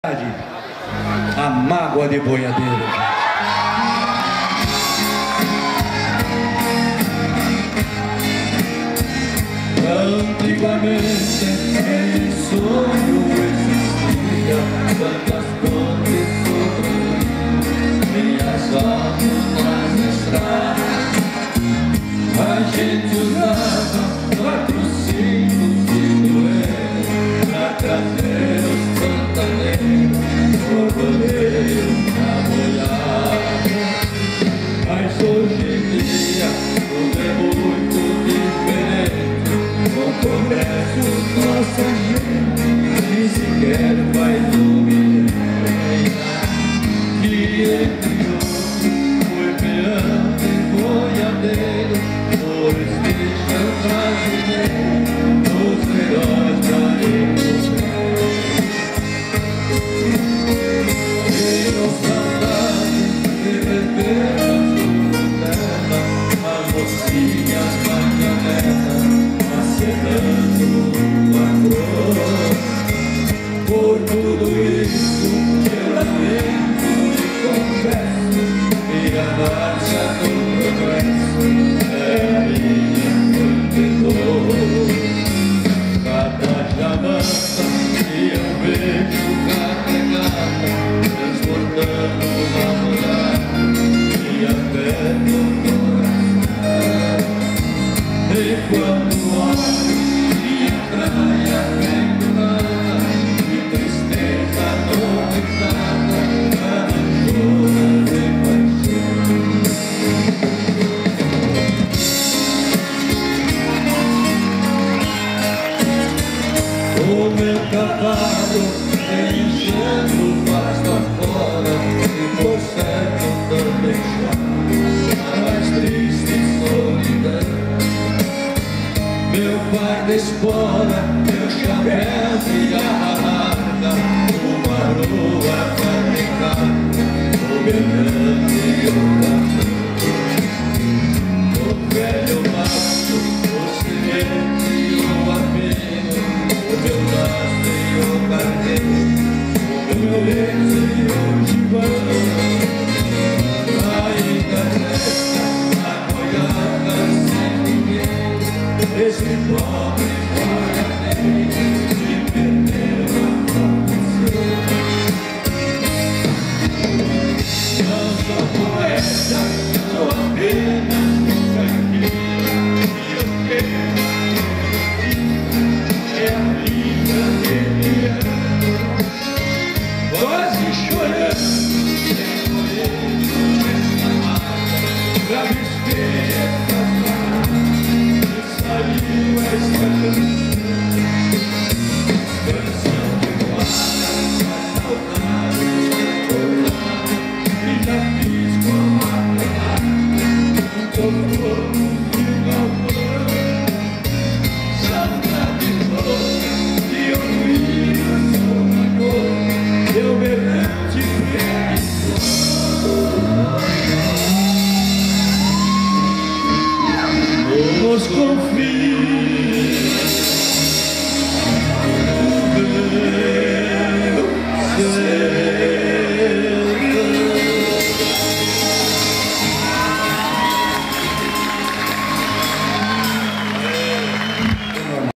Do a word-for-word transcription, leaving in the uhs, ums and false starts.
A mágoa de boiadeiro. Antigamente em sonho existia tantas pontes sobre minhas almas nas estradas. A gente usava patrocínios e duelos pra trazer os pantaneiros por rodeio na boiada. Mas hoje em dia tudo é muito diferente. Com congressos nossa gente nem sequer vai dormir. Que entre outros foi peão e boiadeiro, dois bichos brasileiros, os heróis da emoção. E nos saudades de beber as cogumelas, as mocinhas banhanelas acenando a cor. Por tudo isso eu lamento e confesso que a marcha do progresso é a minha protetor. Cada jamança que eu vejo carregada, transportando uma mulher, me aperta o coração. E quando olho minha praia pendurada, de tristeza novitada, ela chora de paixão. O meu cavalo vem enchendo o pasto afora, e por certo também chora a mais triste solidão. Meu pai da espora, meu chapéu de garrafa, uma rua fabricada, o meu grande e o capão. O velho macho, o semente e o apelo, o meu laço e o carneiro, o meu leite e o gibão. Ainda resta a boiada sem ninguém, esse pobre boiadeiro que perdeu a profissão. Não sou poeta, sou apenas um caipira, e eu quero é a vida que me ama. Quase chorei